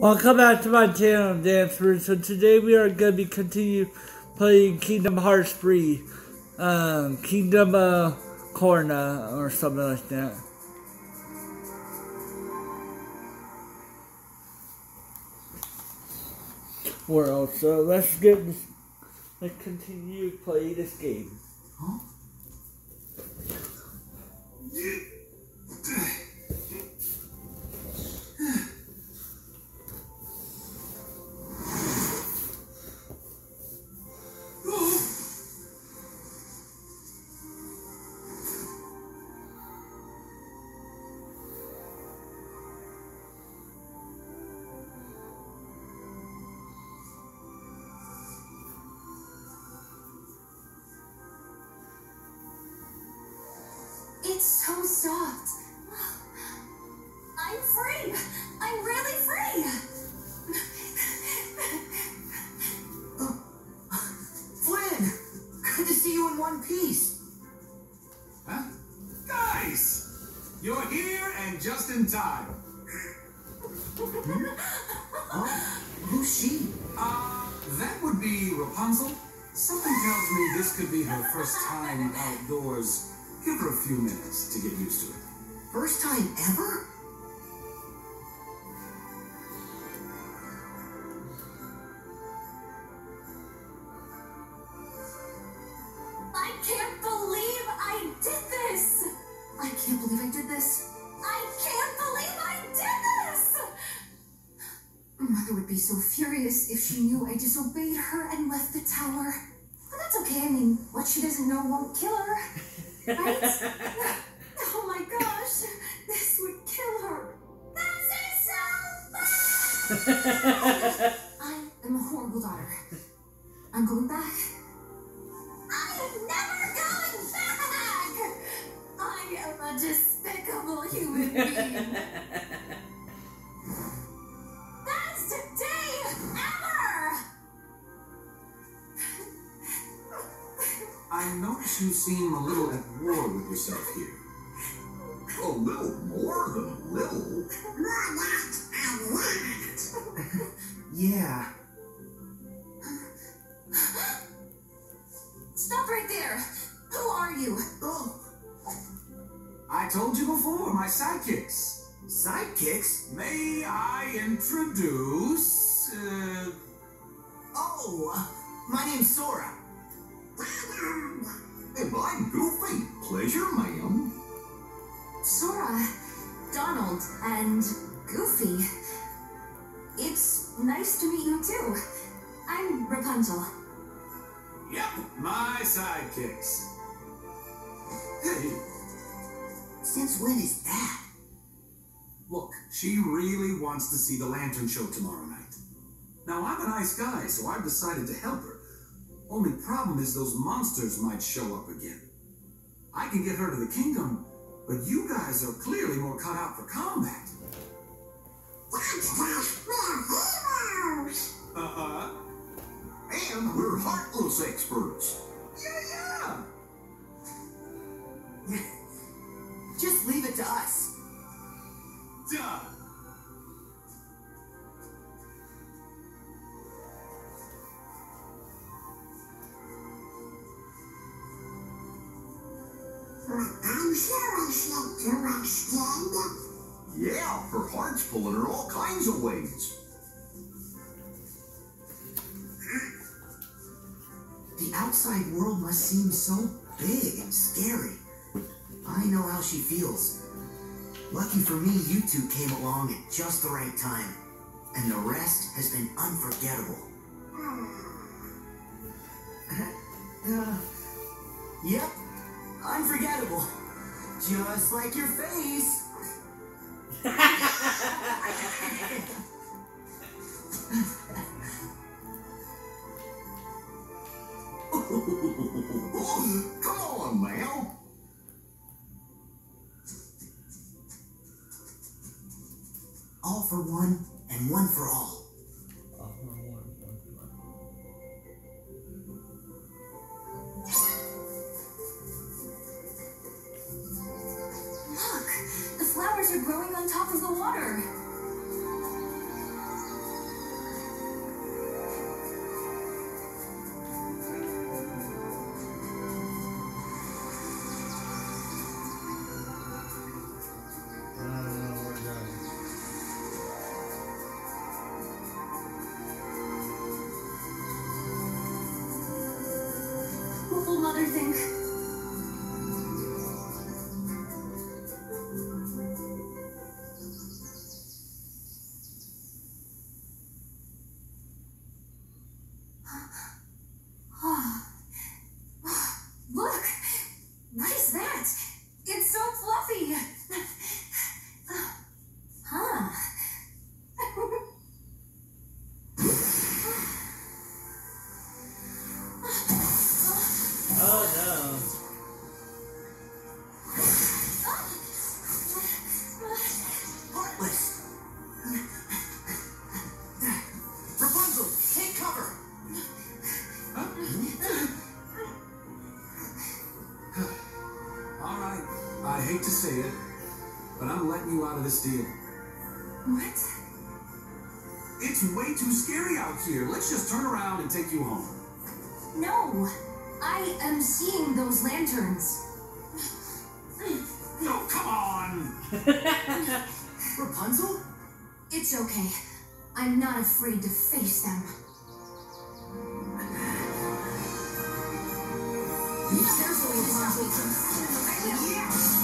Welcome back to my channel, Dancer. So today we are going to be continue playing Kingdom Hearts 3. Kingdom Corner or something like that. World. So let's continue playing this game. Huh? It's so soft. I'm free. I'm really free. Flynn! Good to see you in one piece. Huh? Guys! You're here and just in time. Oh, who's she? That would be Rapunzel. Something tells me this could be her first time outdoors. Give her a few minutes to get used to it. First time ever? I can't believe I did this. I can't believe I did this. I can't believe I did this. Mother would be so furious if she knew I disobeyed her and left the tower. But that's okay. I mean, what she doesn't know won't kill her. Right? Oh my gosh, this would kill her. This is so bad! I am a horrible daughter. I'm going back. I am never going back! I am a despicable human being. Best day ever! I notice you seem a little at war with yourself here. A little more than a little. Yeah. Stop right there! Who are you? Oh, I told you before, my sidekicks. sidekicks? May I introduce... Oh, my name's Sora. And I'm Goofy. Pleasure, ma'am. Sora, Donald, and Goofy. It's nice to meet you too. I'm Rapunzel. Yep, my sidekicks. Hey, Since when is that? Look, she really wants to see the lantern show tomorrow night. Now, I'm a nice guy, so I've decided to help her. Only problem is those monsters might show up again. I can get her to the kingdom, but you guys are clearly more cut out for combat. Uh-huh. and we're heartless experts. Yeah. Just leave it to us. Duh. I'm sure I should do extend. Yeah, her heart's pulling her all kinds of ways. The outside world must seem so big and scary. I know how she feels. Lucky for me, you two came along at just the right time. And the rest has been unforgettable. Yep, unforgettable. Just like your face. Come on, now. All for one and one for all. Look, the flowers are growing on top of the water. Mother think? Look! What is that? It's so fluffy! Huh? Oh no. Heartless! Rapunzel, take cover! Alright, I hate to say it, but I'm letting you out of this deal. What? It's way too scary out here. Let's just turn around and take you home. No! I am seeing those lanterns. Oh, come on! Rapunzel? It's okay. I'm not afraid to face them. Be careful, Rapunzel.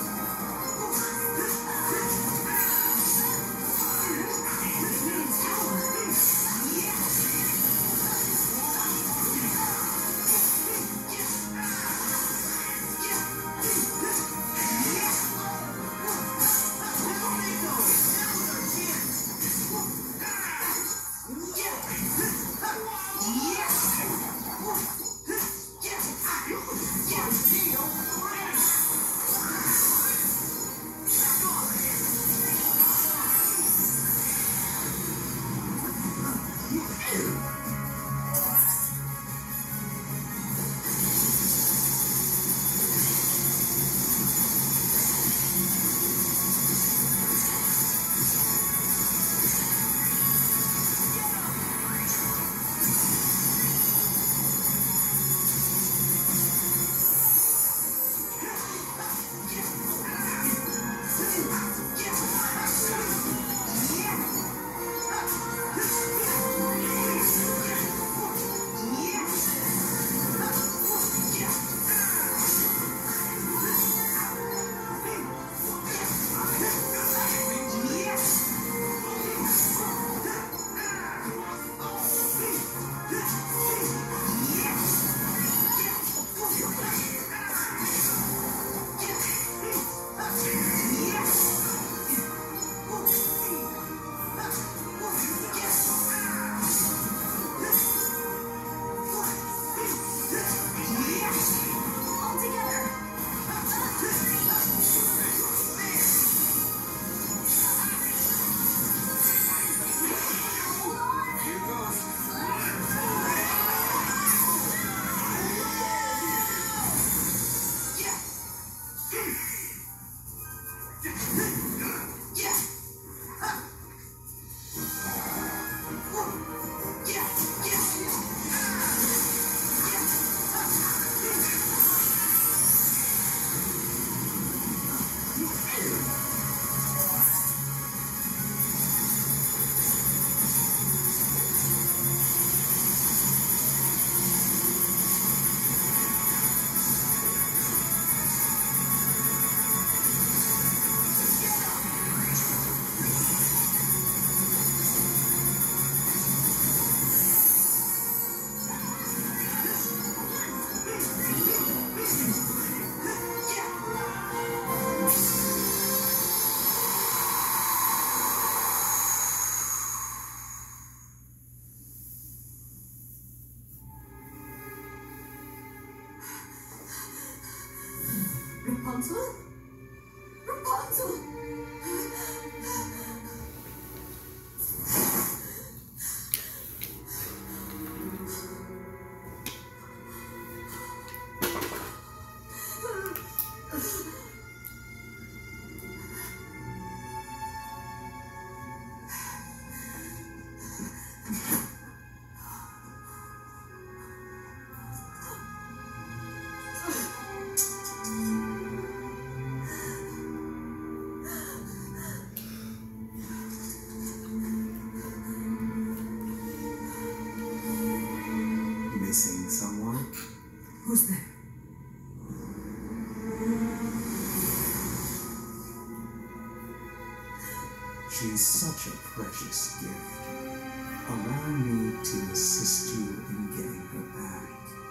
Rapunzel? Rapunzel! is such a precious gift. Allow me to assist you in getting her back.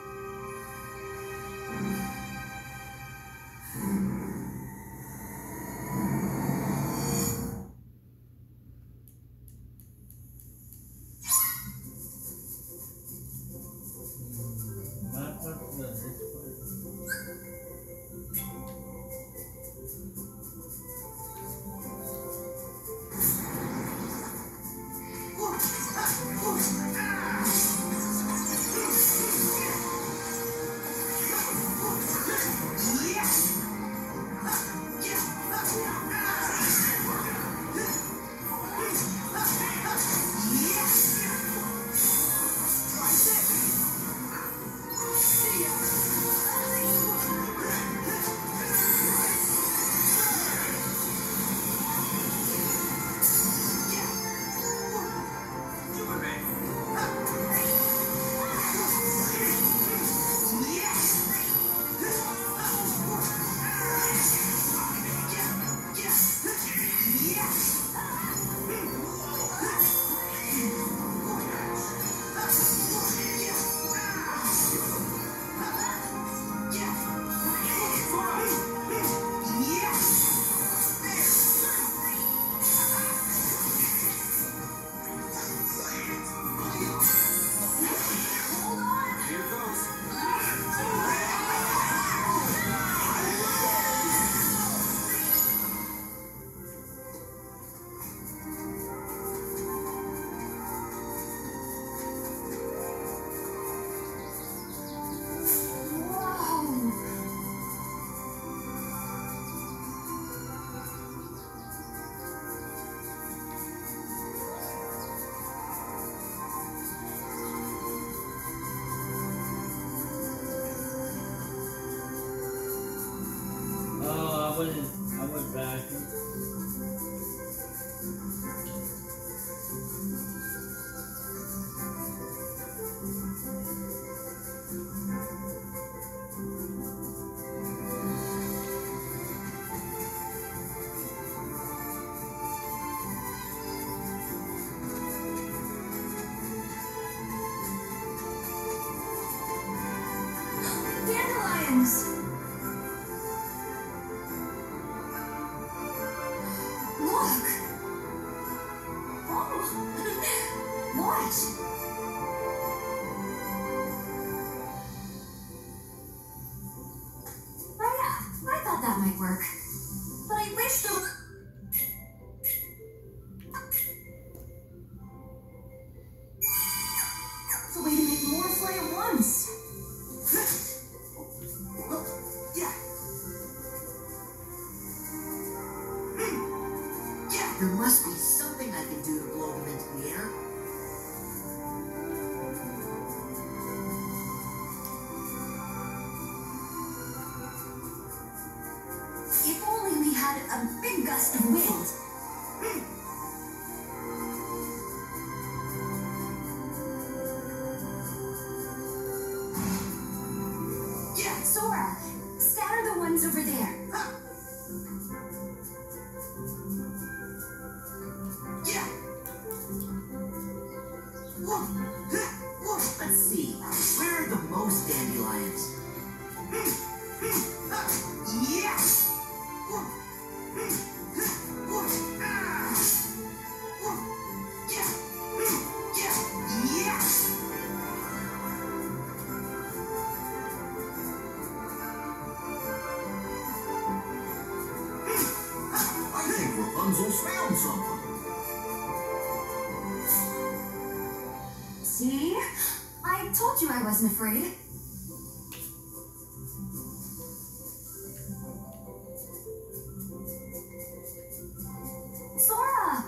I went back. Dandelions! Look! Oh! What? Oh yeah, I thought that might work. But I wish there were... It's a way to make more fly at once. There must be something I can do to blow them into the air. If only we had a big gust of wind. Yeah. Sora, scatter the ones over there. Yeah. Let's see. Where are the most dandelions? Yes. Yes. I think Rapunzel's found something. See? I told you I wasn't afraid. Sora!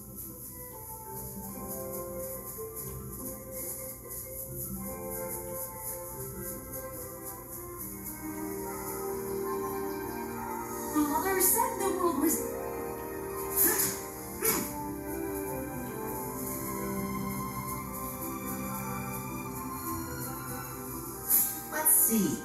Mother said the world was... Let's see.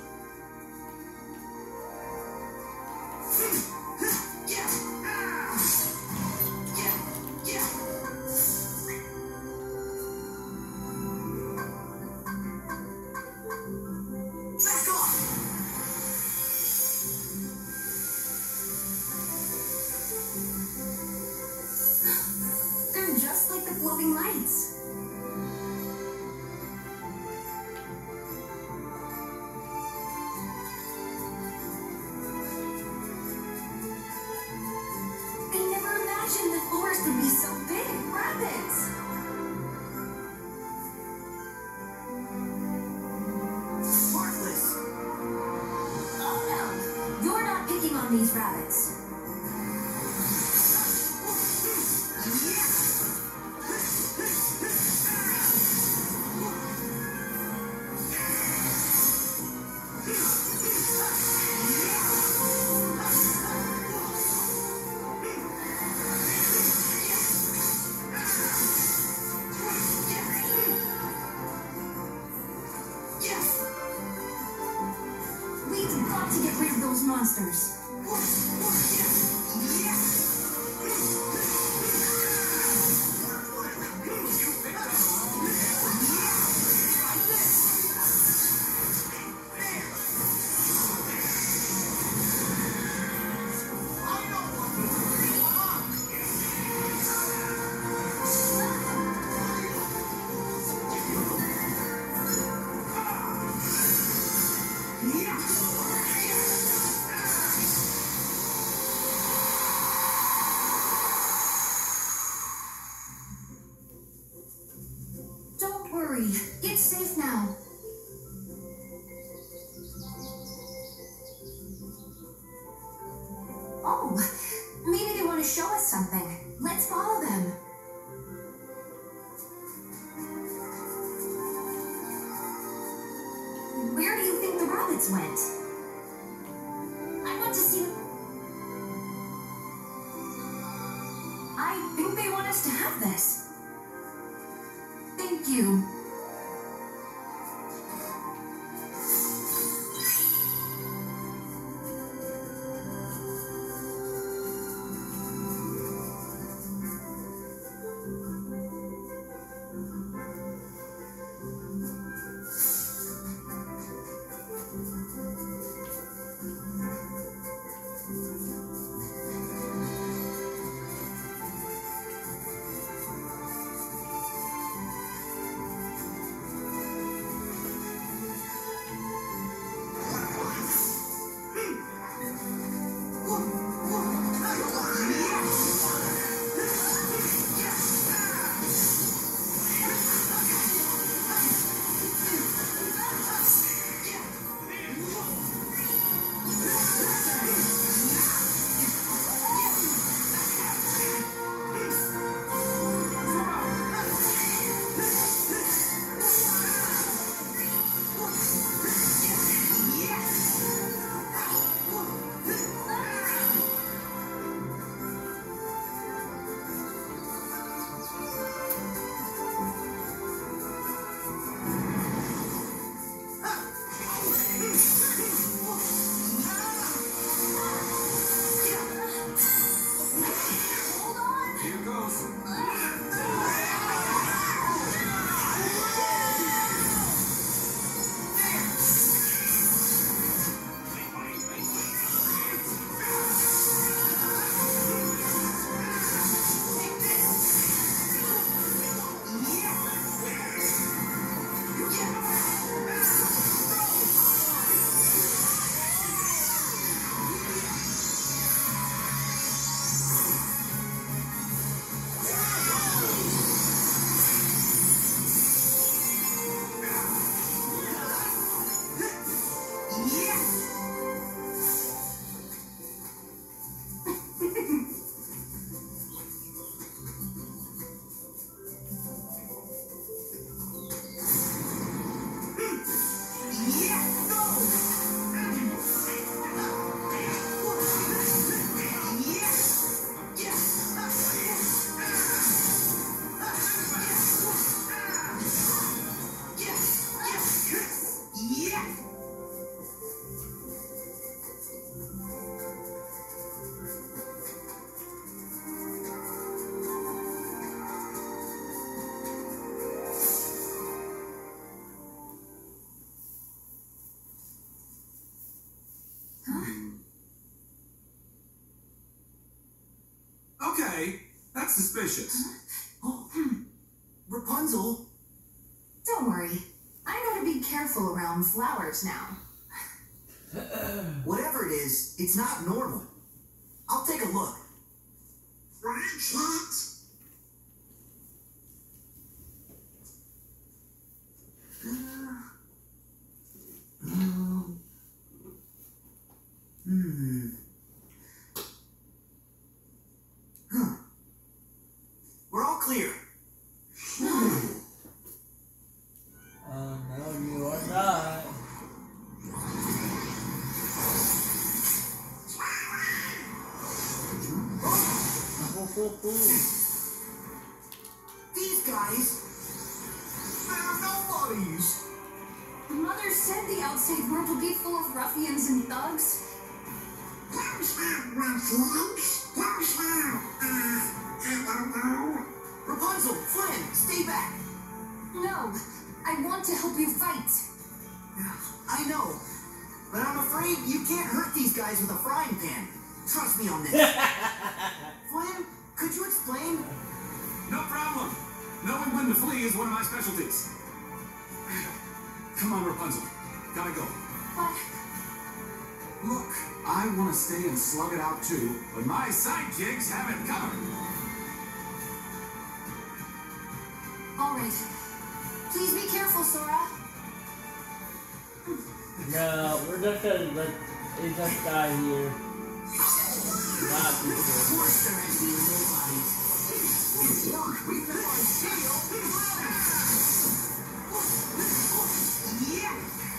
flashing lights. I never imagined the forest would be so big. Rabbits! Heartless! Oh no! You're not picking on these rabbits. We've got to get rid of those monsters. Don't worry, it's safe now. Oh, maybe they want to show us something. Let's follow them. Where do you think the rabbits went? I want to see. I think they want us to have this. Thank you. Okay, that's suspicious. Oh, Rapunzel! Don't worry. I know to be careful around flowers now. Whatever it is, it's not normal. I'll take a look. We're all clear. No, you are not. These guys, they're nobodies. The mother said the outside world would be full of ruffians and thugs. Those are ruffians. Those are, I don't know. Rapunzel, Flynn, stay back. No, I want to help you fight. I know, but I'm afraid you can't hurt these guys with a frying pan. Trust me on this. Flynn, could you explain? No problem. Knowing when to flee is one of my specialties. Come on, Rapunzel. Gotta go. But Look, I want to stay and slug it out too, but my sidekicks have it covered. all right. Please be careful, Sora. No, we're just gonna let it just die here. Not be Of sure. course there has been nobodies. It's work. We've been on video. Yeah.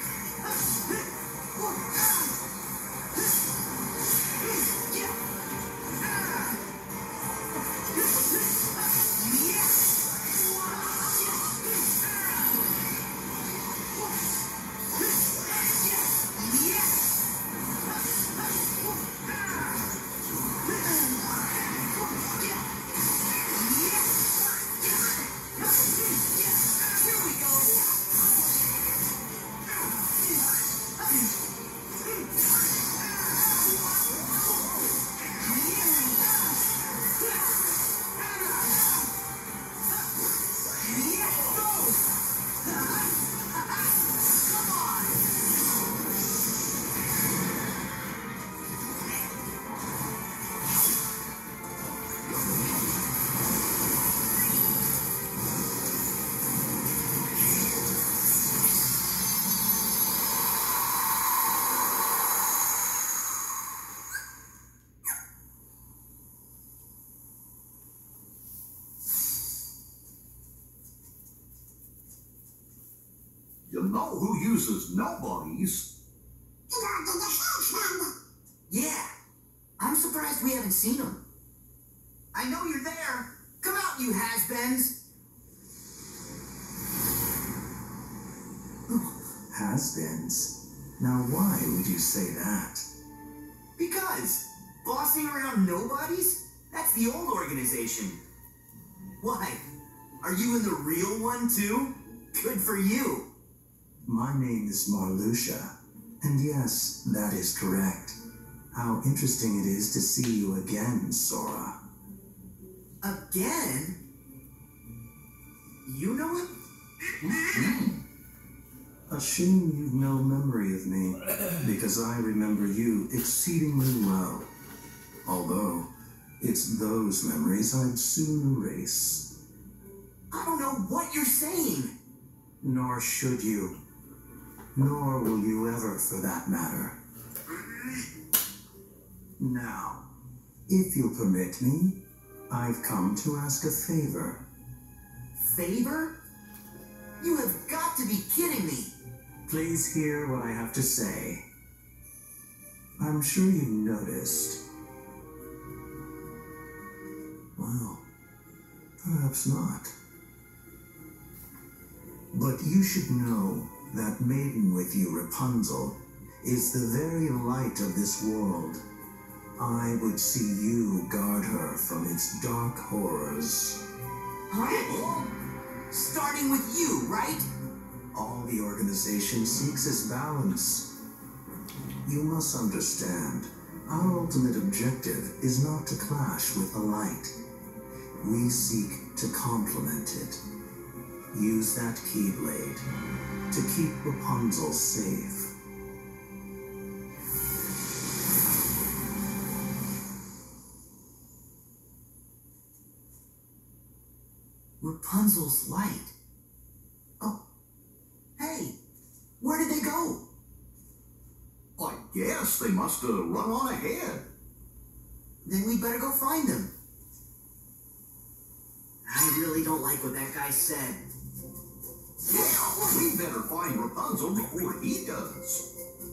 You know who uses nobodies? Yeah. I'm surprised we haven't seen them. I know you're there. Come out, you has-beens. Has-beens? Now why would you say that? Because bossing around nobodies? That's the old organization. Why? Are you in the real one too? Good for you. My name is Marluxia, and yes, that is correct. How interesting it is to see you again, Sora. Again? You know it? A shame you've no memory of me, because I remember you exceedingly well. Although, it's those memories I'd soon erase. I don't know what you're saying. Nor should you. Nor will you ever, for that matter. Now, if you'll permit me, I've come to ask a favor. Favor? You have got to be kidding me. Please hear what I have to say. I'm sure you noticed. Well, perhaps not. But you should know that maiden with you, Rapunzel, is the very light of this world. I would see you guard her from its dark horrors. Huh? Starting with you, right? All the organization seeks is balance. You must understand, our ultimate objective is not to clash with the light. We seek to complement it. Use that Keyblade to keep Rapunzel safe. Rapunzel's light. Oh. Hey, where did they go? I guess they must have run on ahead. Then we better go find them. I really don't like what that guy said. Yeah, we better find Rapunzel before he does.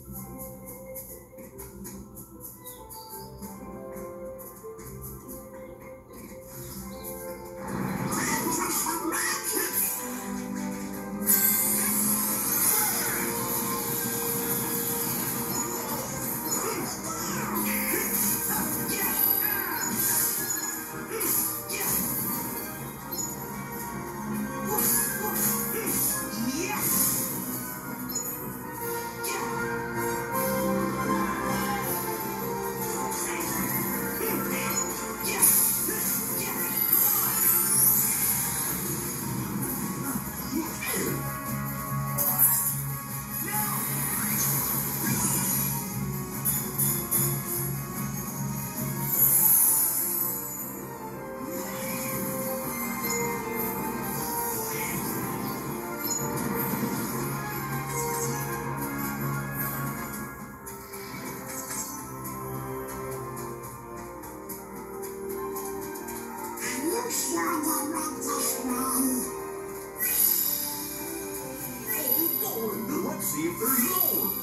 Let's see if there's more.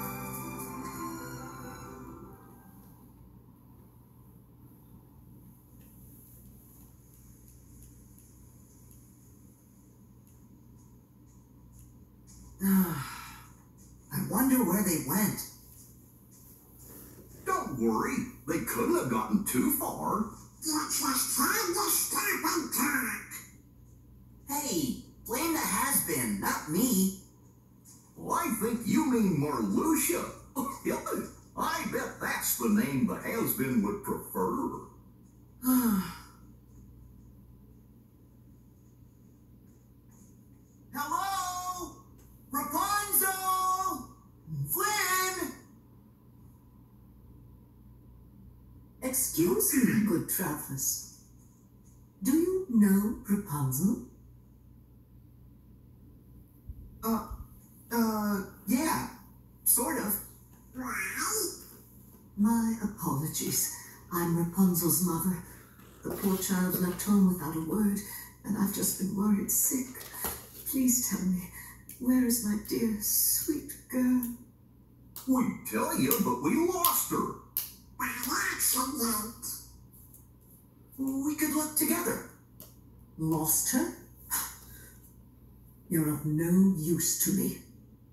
I wonder where they went. Don't worry, they couldn't have gotten too far. You're just trying to stop and talk. Hey, blame the has-been, not me. Well, I think you mean Marluxia. I bet that's the name the has-been would prefer. Hello? Rapunzel? Flynn? Excuse me, good travelers. Do you know Rapunzel? Yeah, sort of. My apologies. I'm Rapunzel's mother. The poor child left home without a word, and I've just been worried sick. Please tell me, where is my dear, sweet girl? We tell you, but we lost her. By accident. We could look together. Lost her? You're of no use to me.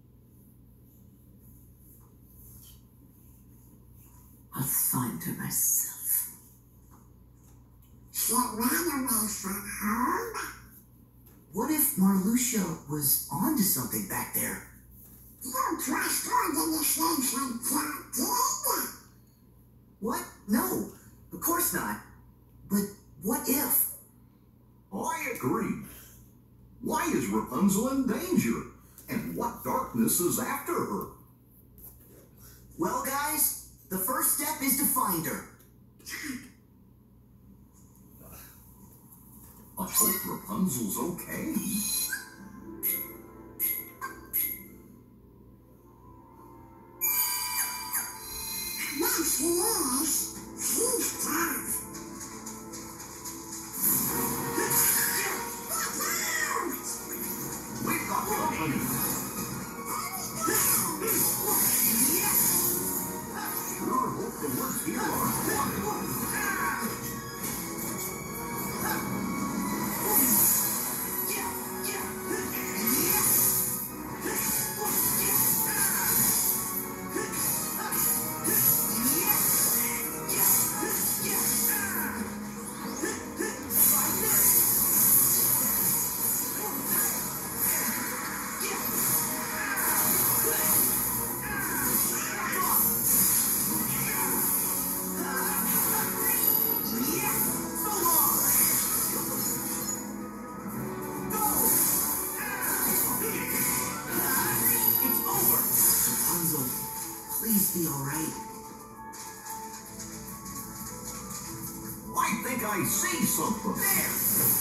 I'll find her myself. She ran away from home. What if Marluxia was onto something back there? You trust organization, did? What? No, of course not. But what if? I agree. Why is Rapunzel in danger? And what darkness is after her? Well, guys, the first step is to find her. I hope Rapunzel's okay. Yes, she is. She's tough. We've got company. Sure hope the works here are quiet. this be alright? I think I see something. There!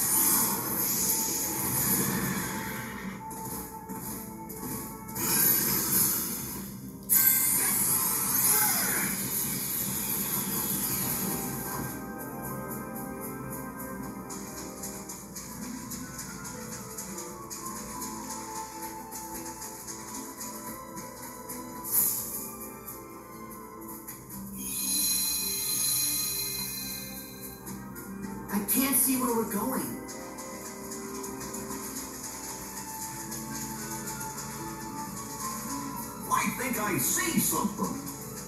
I can't see where we're going. I think I see something.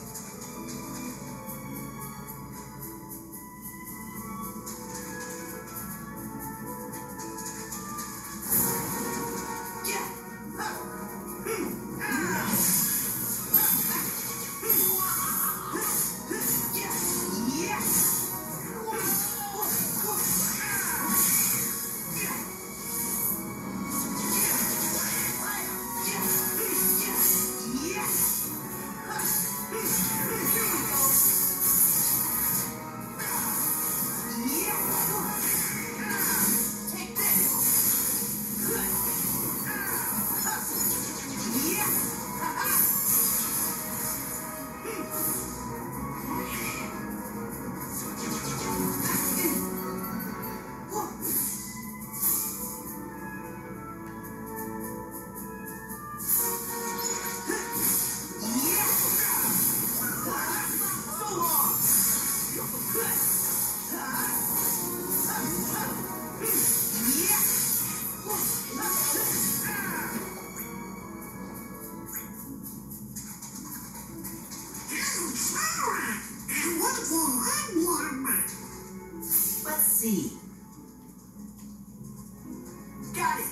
Let's see. Got it!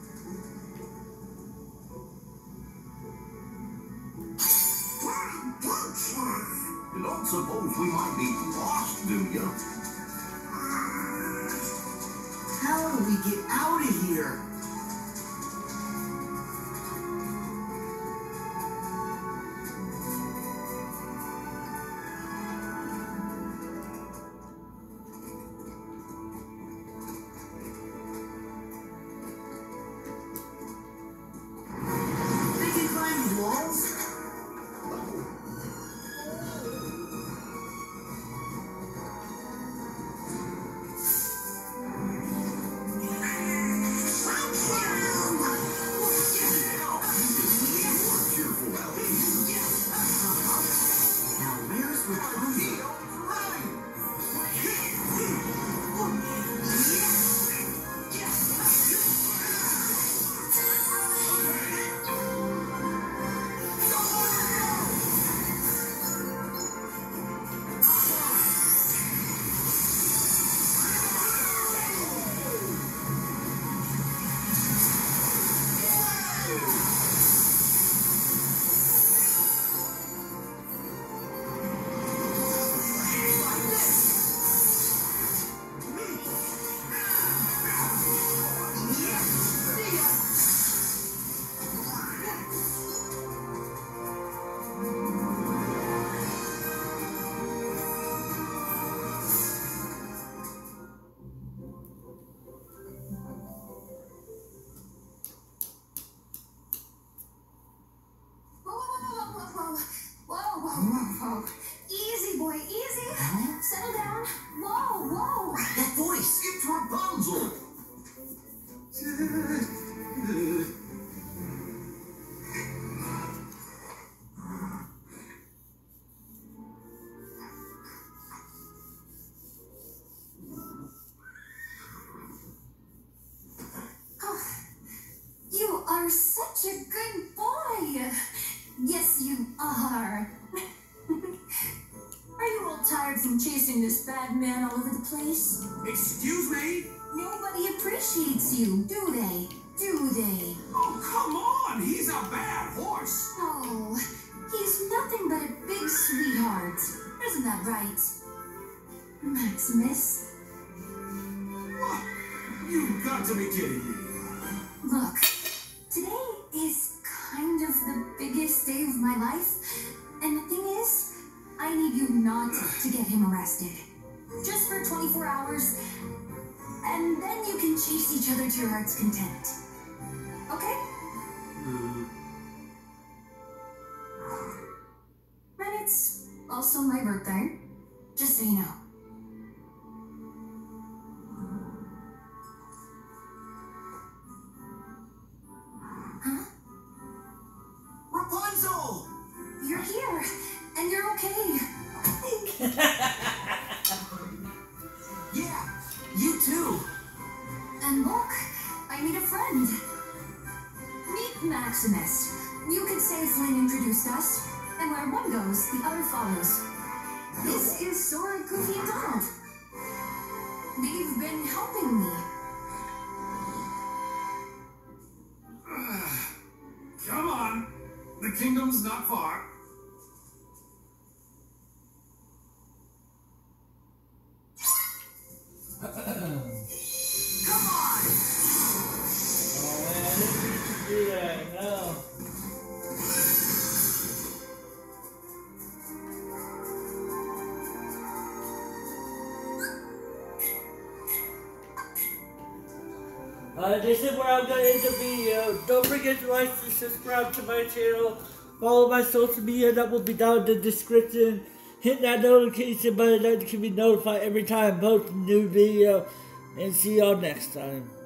You don't suppose we might be lost, do you? How do we get out of here? They can climb walls? Now where's Rapunzel? Whoa. Easy, boy, easy. Settle down. Whoa. That voice! It's Rapunzel! You are such a good boy. Yes, you are. Are you all tired from chasing this bad man all over the place? Excuse me? Nobody appreciates you, do they? Do they? Oh, come on! He's a bad horse! No, he's nothing but a big sweetheart. Isn't that right? Maximus? What? You've got to be kidding me. Look, today is kind of the biggest day of my life. And the thing want to get him arrested. Just for 24 hours, and then you can chase each other to your heart's content. Okay? And it's also my birthday, just so you know. Huh? Rapunzel! You're here, and you're okay. Yeah, you too. And look, I need a friend. Meet Maximus. You could say Flynn introduced us, and where one goes, the other follows. This is Sora, Goofy, and Donald. They've been helping me. Come on. The kingdom's not far. Come on! Oh man, I didn't mean to do that, no. This is where I'm going to end the video. Don't forget to like and subscribe to my channel. Follow my social media, that will be down in the description. Hit that notification button that you can be notified every time I post a new video. And see y'all next time.